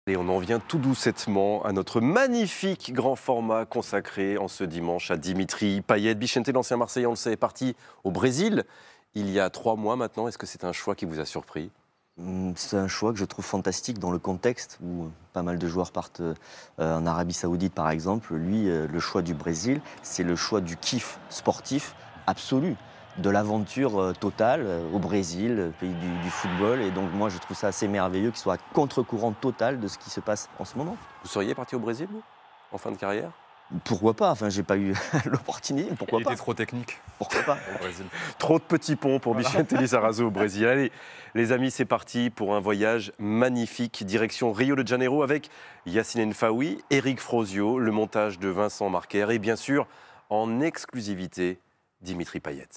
Et on en vient tout doucettement à notre magnifique grand format consacré en ce dimanche à Dimitri Payet. Vicente, l'ancien Marseillais, on le sait, est parti au Brésil il y a 3 mois maintenant. Est-ce que c'est un choix qui vous a surpris ? C'est un choix que je trouve fantastique dans le contexte où pas mal de joueurs partent en Arabie Saoudite par exemple. Lui, le choix du Brésil, c'est le choix du kiff sportif absolu, de l'aventure totale au Brésil, pays du football. Et donc moi je trouve ça assez merveilleux qu'il soit à contre-courant total de ce qui se passe en ce moment. Vous seriez parti au Brésil, vous, en fin de carrière ? Pourquoi pas? Enfin, j'ai pas eu l'opportunité. Pourquoi pas? Il était trop technique. Pourquoi pas? Au Brésil. Trop de petits ponts pour Vicente Lizarazu au Brésil. Allez, les amis, c'est parti pour un voyage magnifique, direction Rio de Janeiro avec Yacine N'Faoui, Eric Frosio, le montage de Vincent Marquer et bien sûr, en exclusivité, Dimitri Payet.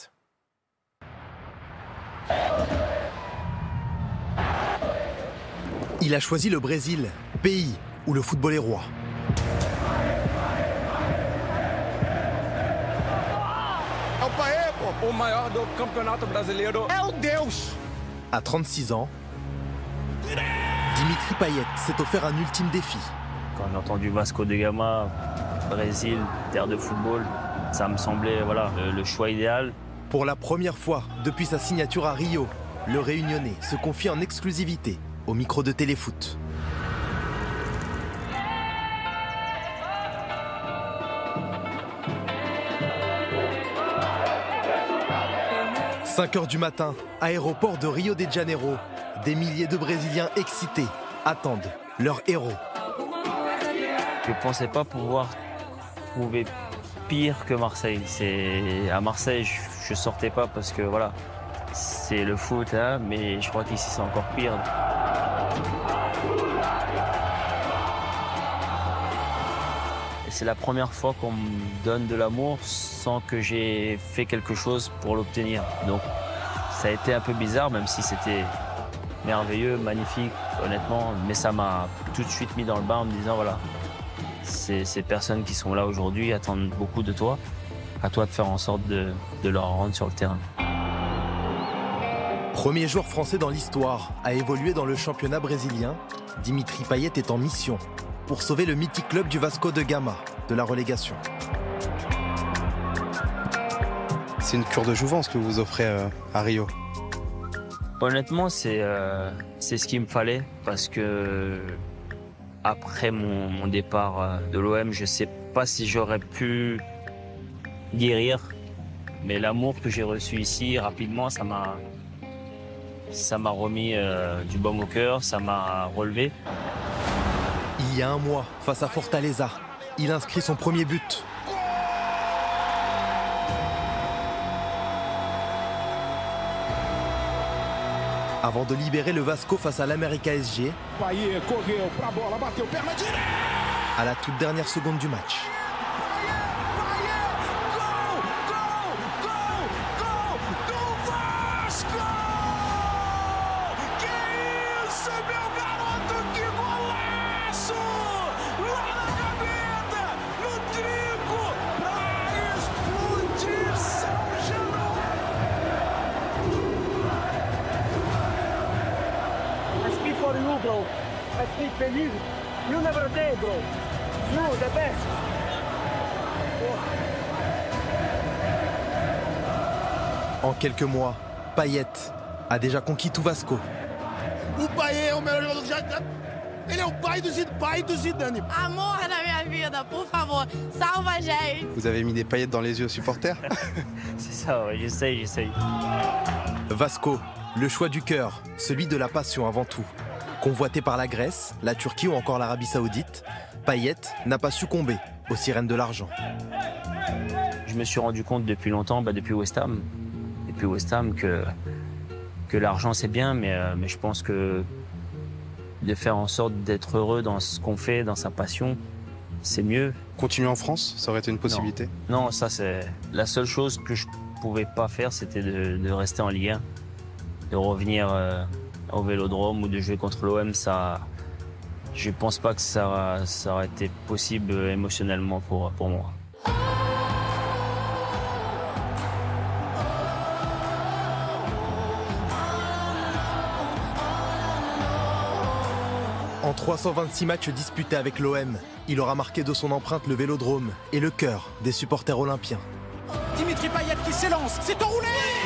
Il a choisi le Brésil, pays où le football est roi. O maior do campeonato brasileiro é o Deus. À 36 ans, Dimitri Payet s'est offert un ultime défi. Quand j'ai entendu Vasco de Gama, Brésil, terre de football, ça me semblait le choix idéal. Pour la première fois depuis sa signature à Rio, le Réunionnais se confie en exclusivité au micro de Téléfoot. « 5 heures du matin, aéroport de Rio de Janeiro. Des milliers de Brésiliens excités attendent leur héros. Je ne pensais pas pouvoir trouver pire que Marseille. À Marseille, je ne sortais pas parce que voilà, c'est le foot, hein, mais je crois qu'ici c'est encore pire. C'est la première fois qu'on me donne de l'amour sans que j'ai fait quelque chose pour l'obtenir. Donc ça a été un peu bizarre, même si c'était merveilleux, magnifique, honnêtement. Mais ça m'a tout de suite mis dans le bain en me disant, voilà, ces personnes qui sont là aujourd'hui attendent beaucoup de toi. À toi de faire en sorte de leur rendre sur le terrain. Premier joueur français dans l'histoire à évoluer dans le championnat brésilien, Dimitri Payet est en mission pour sauver le mythique club du Vasco de Gama de la relégation. C'est une cure de jouvence que vous offrez à Rio. Honnêtement, c'est ce qu'il me fallait parce que après mon départ de l'OM, je ne sais pas si j'aurais pu guérir, mais l'amour que j'ai reçu ici rapidement, ça m'a remis du baume au cœur, ça m'a relevé. Il y a un mois, face à Fortaleza, il inscrit son premier but. Avant de libérer le Vasco face à l'América SG, à la toute dernière seconde du match. En quelques mois, Payet a déjà conquis tout Vasco. O Payet é o melhor jogador que já... Ele é o pai do Zidane. Amor da minha vida, por favor, salva a gente. Vous avez mis des paillettes dans les yeux aux supporters. C'est ça, ouais, j'essaye. Vasco, le choix du cœur, celui de la passion avant tout. Convoité par la Grèce, la Turquie ou encore l'Arabie Saoudite, Payet n'a pas succombé aux sirènes de l'argent. Je me suis rendu compte depuis longtemps, depuis West Ham, que l'argent c'est bien, mais je pense que de faire en sorte d'être heureux dans ce qu'on fait, dans sa passion, c'est mieux. Continuer en France, ça aurait été une possibilité? Non, ça c'est la seule chose que je pouvais pas faire, c'était de rester en Ligue 1, de revenir au Vélodrome ou de jouer contre l'OM. Ça, je pense pas que ça aurait été possible émotionnellement pour moi. En 326 matchs disputés avec l'OM. Il aura marqué de son empreinte le Vélodrome et le cœur des supporters olympiens. Dimitri Payet qui s'élance, c'est enroulé.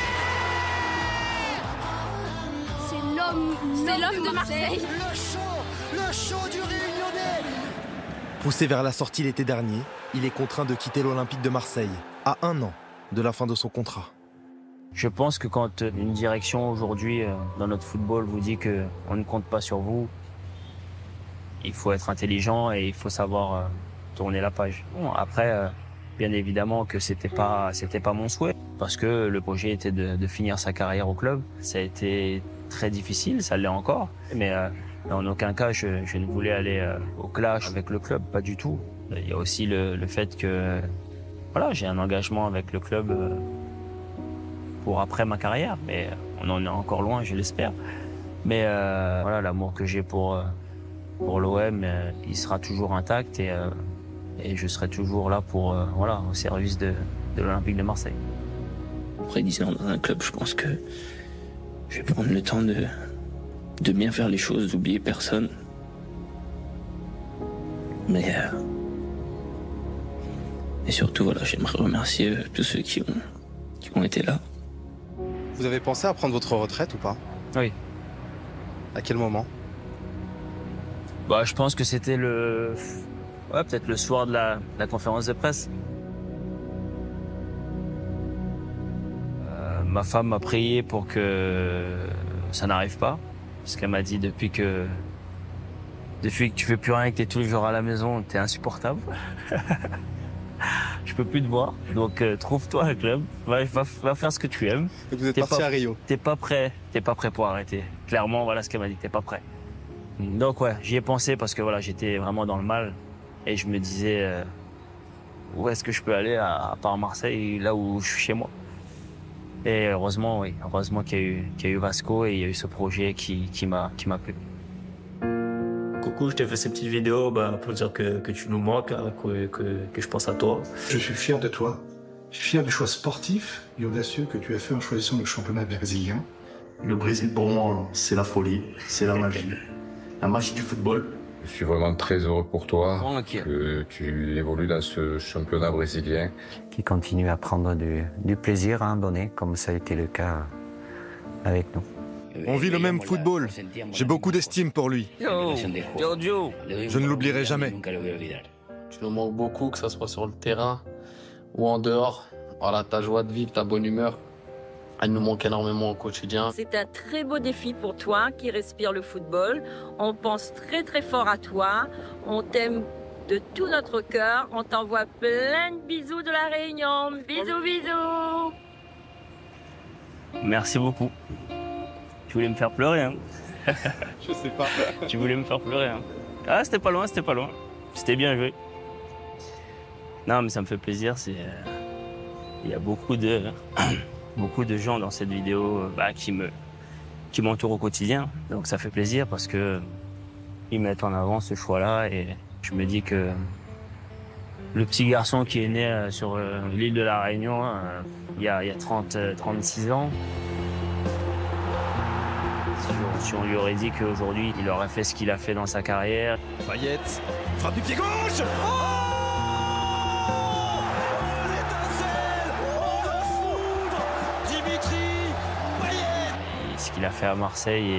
C'est l'homme de Marseille. Le show du Réunionnais. Poussé vers la sortie l'été dernier, il est contraint de quitter l'Olympique de Marseille à 1 an de la fin de son contrat. Je pense que quand une direction aujourd'hui dans notre football vous dit qu'on ne compte pas sur vous, il faut être intelligent et il faut savoir tourner la page. Bon, après, bien évidemment que c'était pas mon souhait parce que le projet était de finir sa carrière au club. Ça a été très difficile, ça l'est encore, mais en aucun cas je ne voulais aller au clash avec le club, pas du tout. Il y a aussi le fait que voilà, j'ai un engagement avec le club pour après ma carrière, mais on en est encore loin, je l'espère. Mais voilà, l'amour que j'ai pour l'OM, il sera toujours intact et je serai toujours là pour voilà, au service de l'Olympique de Marseille. Après 10 ans dans un club, je pense que je vais prendre le temps de bien faire les choses, d'oublier personne. Mais et surtout, voilà, j'aimerais remercier tous ceux qui ont été là. Vous avez pensé à prendre votre retraite ou pas? Oui. À quel moment? Bah, je pense que c'était peut-être le soir de la conférence de presse. Ma femme m'a prié pour que ça n'arrive pas. Parce qu'elle m'a dit depuis que tu fais plus rien et que t'es tous les jours à la maison, t'es insupportable. Je peux plus te voir. Donc trouve-toi un club, va faire ce que tu aimes. Et vous êtes parti à Rio. T'es pas prêt pour arrêter. Clairement, voilà ce qu'elle m'a dit, t'es pas prêt. Donc ouais, j'y ai pensé parce que voilà, j'étais vraiment dans le mal. Et je me disais, où est-ce que je peux aller à part Marseille, là où je suis chez moi. Et heureusement, oui, qu'il y a eu Vasco et il y a eu ce projet qui m'a plu. Coucou, je t'ai fait ces petites vidéos pour dire que tu nous manques, que je pense à toi. Je suis fier de toi. Je suis fier du choix sportif et audacieux que tu as fait en choisissant le championnat brésilien. Le Brésil, pour moi, c'est la folie, c'est la magie du football. Je suis vraiment très heureux pour toi que tu évolues dans ce championnat brésilien. Qui continue à prendre du plaisir à en donner, comme ça a été le cas avec nous. On vit le même football. J'ai beaucoup d'estime pour lui. Giorgio. Je ne l'oublierai jamais. Tu nous manques beaucoup, que ce soit sur le terrain ou en dehors. Voilà, ta joie de vivre, ta bonne humeur, elle nous manque énormément au quotidien. C'est un très beau défi pour toi qui respire le football. On pense très très fort à toi. On t'aime de tout notre cœur. On t'envoie plein de bisous de la Réunion. Bisous, bisous. Merci beaucoup. Tu voulais me faire pleurer, hein? Je sais pas. Tu voulais me faire pleurer, hein? Ah, c'était pas loin. C'était bien joué. Non, mais ça me fait plaisir. Il y a beaucoup de gens dans cette vidéo qui m'entourent au quotidien. Donc ça fait plaisir parce que ils mettent en avant ce choix-là et je me dis que le petit garçon qui est né sur l'île de la Réunion il y a 36 ans, si on lui aurait dit qu'aujourd'hui il aurait fait ce qu'il a fait dans sa carrière. Payet, frappe du pied gauche. Ce qu'il a fait à Marseille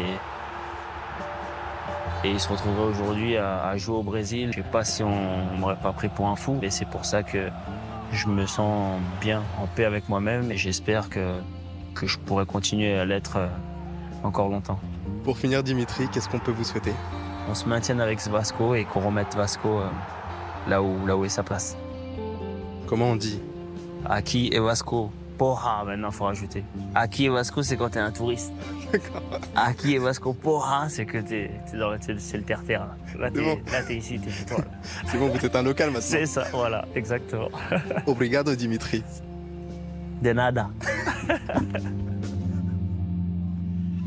et il se retrouverait aujourd'hui à jouer au Brésil. Je ne sais pas si on m'aurait pas pris pour un fou, mais c'est pour ça que je me sens bien, en paix avec moi-même et j'espère que je pourrai continuer à l'être encore longtemps. Pour finir, Dimitri, qu'est-ce qu'on peut vous souhaiter? On se maintienne avec Vasco et qu'on remette Vasco là où est sa place. Comment on dit? Aki et Vasco. Porra, maintenant, il faut rajouter. Aki et Vasco, c'est quand t'es un touriste. Aki et Vasco, porra, c'est que c'est le terre-terre. Là, t'es ici, t'es chez toi. C'est bon, vous êtes un local maintenant. C'est ça, voilà, exactement. Obrigado, Dimitri. De nada.